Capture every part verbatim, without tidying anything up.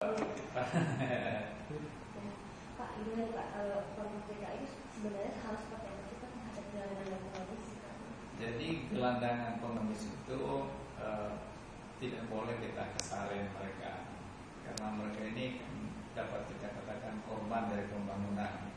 Pak, gimana Pak, kalau Pemprov D K I itu sebenarnya harus seperti apa sih Pak terhadap gelandangan pengemis? Jadi gelandangan pengemis itu uh, tidak boleh kita kesalin mereka, karena mereka ini dapat kita katakan korban dari pembangunan.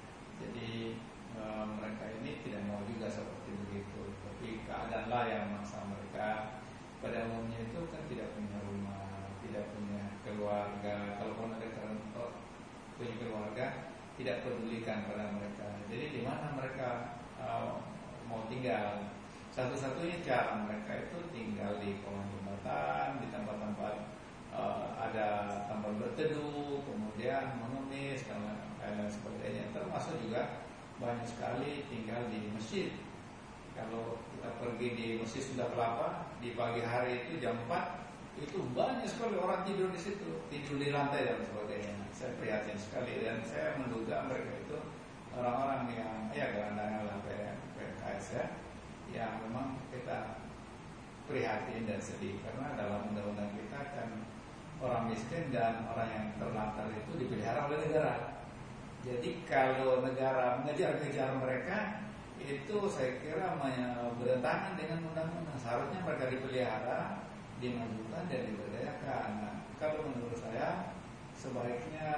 Jadi uh, mereka ini tidak mau juga seperti begitu, tapi keadaanlah yang memaksa mereka. Pada umumnya itu kan tidak punya rumah, tidak punya keluarga. Kalaupun ada kerentok punya keluarga, tidak pedulikan pada mereka. Jadi di mana mereka uh, mau tinggal? Satu-satunya cara mereka itu tinggal di kolong jembatan, di tempat-tempat uh, ada tempat berteduh, kemudian mengemis dan lain sebagainya. Termasuk juga banyak sekali tinggal di masjid. Kalau kita pergi di Masjid Sunda Kelapa di pagi hari itu jam empat, itu banyak sekali orang tidur di situ, tidur di lantai dan sebagainya. Saya prihatin sekali dan saya menduga mereka itu orang-orang yang ya gelandangan lah P M K S ya, yang memang kita prihatin dan sedih karena dalam undang-undang kita kan orang miskin dan orang yang terlantar itu dipelihara oleh negara. Jadi kalau negara mengejar-kejar mereka, itu saya kira bertentangan dengan undang-undang. Seharusnya mereka dipelihara, dimajukan dan diberdayakan. Nah, kalau menurut saya sebaiknya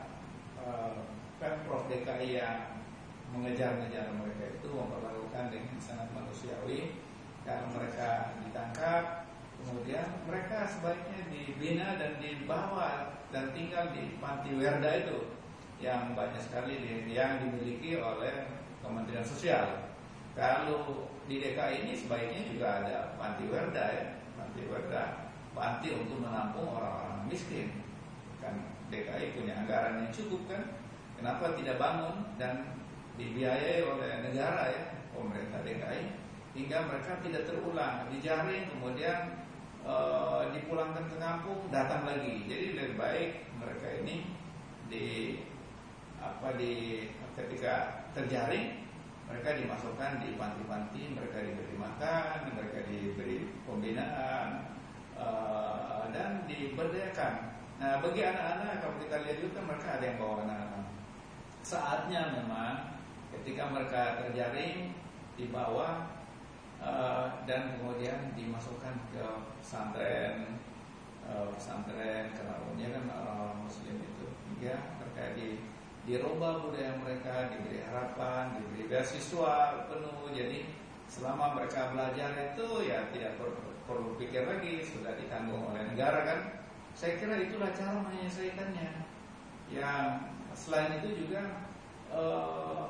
uh, Pemprov D K I yang mengejar-ngejar mereka itu memperlakukan dengan sangat manusiawi. Kalau mereka ditangkap, kemudian mereka sebaiknya dibina dan dibawa dan tinggal di panti werda itu yang banyak sekali di, yang dimiliki oleh Kementerian Sosial. Kalau di D K I ini sebaiknya juga ada panti werda ya, panti werda, panti untuk menampung orang-orang miskin. Kan D K I punya anggaran yang cukup kan? Kenapa tidak bangun dan dibiayai oleh negara ya, pemerintah D K I, hingga mereka tidak terulang, dijaring kemudian e, dipulangkan ke kampung, datang lagi. Jadi lebih baik mereka ini di apa di ketika terjaring mereka dimasukkan di panti-panti, mereka diberi makan, mereka diberi pembinaan e, dan diberdayakan. Nah, bagi anak-anak kalau kita lihat juga mereka ada yang bawa anak-anak. Saatnya memang ketika mereka terjaring dibawa uh, dan kemudian dimasukkan ke pesantren, uh, pesantren karena umumnya kan orang-orang Muslim itu, hingga mereka di dirubah budaya mereka, diberi harapan, diberi beasiswa penuh. Jadi selama mereka belajar itu ya tidak perlu, perlu pikir lagi, sudah ditanggung oleh negara kan. Saya kira itulah cara menyelesaikannya. Yang selain itu juga uh,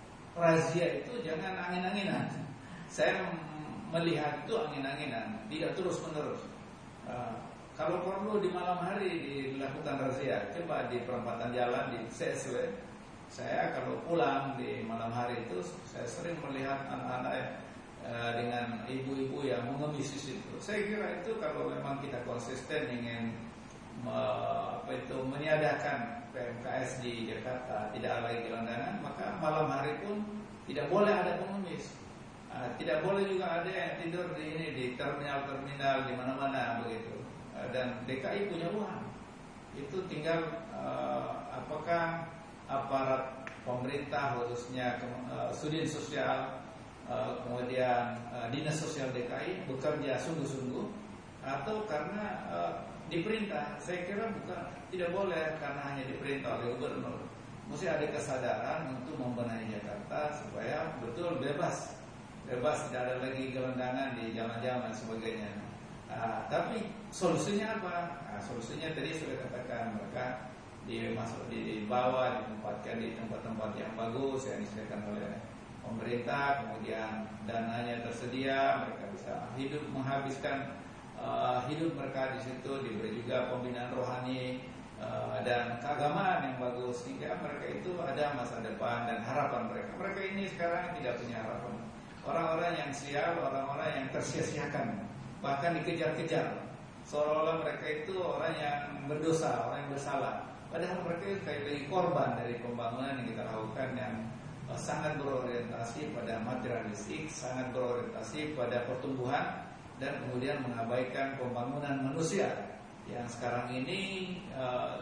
razia itu jangan angin-anginan. Saya melihat itu angin-anginan, tidak terus-menerus. Uh, kalau perlu di malam hari dilakukan razia, coba di perempatan jalan di C S W. Saya kalau pulang di malam hari itu, saya sering melihat anak-anak uh, dengan ibu-ibu yang mengemis di situ. Saya kira itu kalau memang kita konsisten ingin uh, apa itu meniadakan P M K S di Jakarta, tidak lagi gelandangan, maka malam hari pun tidak boleh ada pengemis. Uh, tidak boleh juga ada yang tidur di ini di terminal-terminal di mana-mana begitu. Uh, dan D K I punya uang. Itu tinggal uh, apakah aparat pemerintah khususnya uh, Sudin Sosial uh, kemudian uh, Dinas Sosial D K I bekerja sungguh-sungguh atau karena uh, diperintah. Saya kira bukan, tidak boleh karena hanya diperintah oleh gubernur. Mesti ada kesadaran untuk membenahi Jakarta supaya betul bebas, bebas tidak ada lagi gelandangan di jalan-jalan dan sebagainya. Nah, tapi solusinya apa? Nah, solusinya tadi sudah katakan, mereka dimasuk di bawah, ditempatkan di tempat-tempat yang bagus yang disediakan oleh pemerintah, kemudian dananya tersedia, mereka bisa hidup menghabiskan Uh, hidup mereka di situ, diberi juga pembinaan rohani uh, dan keagamaan yang bagus sehingga mereka itu ada masa depan dan harapan mereka. Mereka ini sekarang tidak punya harapan. Orang-orang yang sial, orang-orang yang tersia-siakan, bahkan dikejar-kejar, seolah-olah mereka itu orang yang berdosa, orang yang bersalah. Padahal mereka itu kayak lagi korban dari pembangunan yang kita lakukan yang uh, sangat berorientasi pada materialistik, sangat berorientasi pada pertumbuhan, dan kemudian mengabaikan pembangunan manusia yang sekarang ini uh,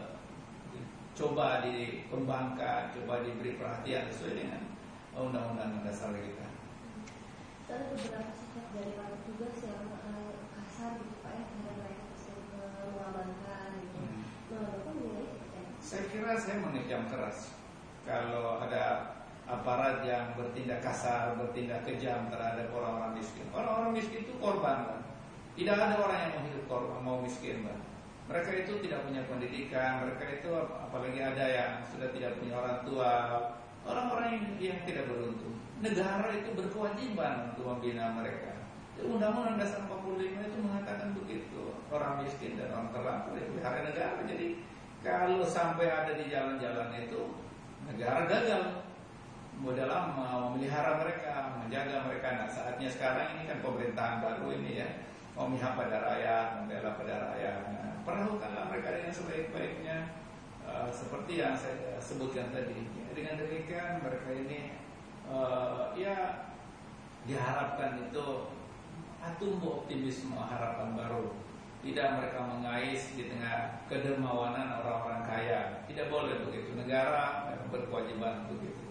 coba dikembangkan, coba diberi perhatian sesuai dengan undang-undang dasar kita. Ada beberapa sifat dari para petugas yang uh, kasar gitu Pak ya, terhadap mereka tersebut mengamankan gitu. Hmm. Nah, Bapak menilai seperti apa? Saya kira saya mengecam keras kalau ada aparat yang bertindak kasar, bertindak kejam terhadap orang-orang miskin. Orang-orang miskin itu korban, Pak. Tidak ada orang yang mau hidup korban, mau miskin, Pak. Mereka itu tidak punya pendidikan, mereka itu apalagi ada yang sudah tidak punya orang tua, orang-orang yang, yang tidak beruntung. Negara itu berkewajiban untuk membina mereka. Undang-Undang Dasar empat puluh lima itu mengatakan begitu. Orang miskin dan orang terlantar itu dipelihara negara. Jadi kalau sampai ada di jalan-jalan itu, negara gagal dalam memelihara mereka, menjaga mereka. Nah, saatnya sekarang ini kan pemerintahan baru ini ya, memihak pada rakyat, membela pada rakyat. Nah, perlakukanlah mereka dengan sebaik-baiknya, uh, seperti yang saya sebutkan tadi. Ya, dengan demikian mereka ini uh, ya diharapkan itu tumbuh optimisme harapan baru. Tidak mereka mengais di tengah kedermawanan orang-orang kaya. Tidak boleh begitu. Negara berkewajiban begitu.